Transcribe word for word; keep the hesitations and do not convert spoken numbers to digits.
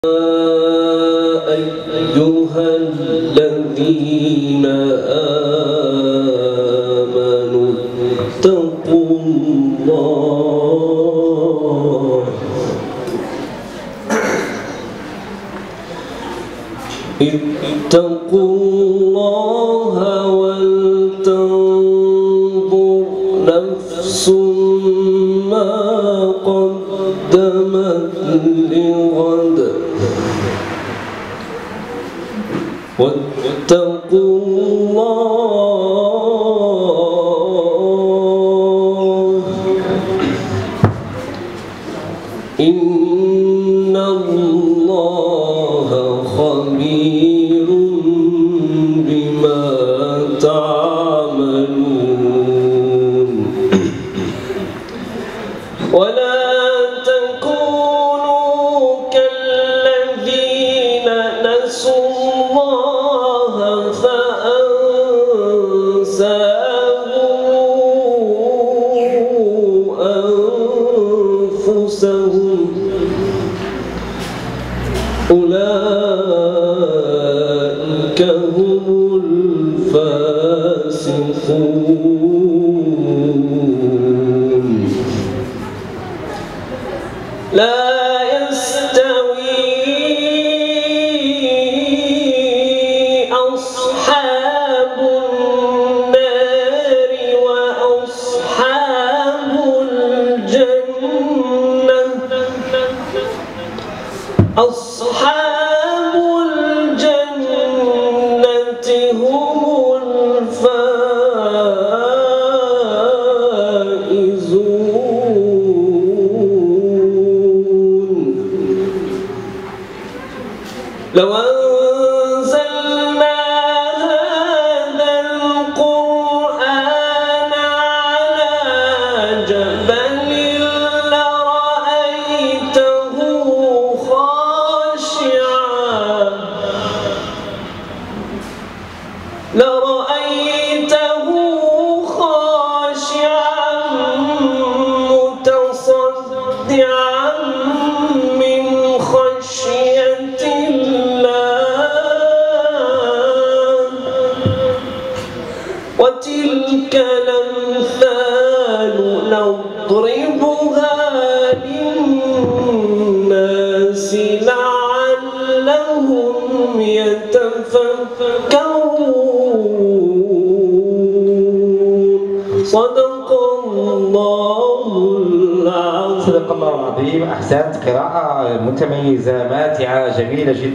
أيها الذين آمنوا اتقوا الله اتقوا الله ولتنظر نفس ما قدمت لغد واتقوا الله إن الله خبير بما تعملون ولا تكونوا كالذين نسوا الله فأنساهم أنفسهم أولئك هم الفاسقون لا يستوي أصحاب النار وأصحاب الجنة أصحاب الجنة هم الفائزون لو أنزلنا هذا القرآن على جبل لرأيته خاشعا لرأيته خاشعا متصدعا من خشية الله وتلك الأمثال نضربها للناس لعلهم يتفكرون صدق الله العظيم. صدق الله العظيم. أحسنت، قراءة متميزة ماتعة جميلة جدا.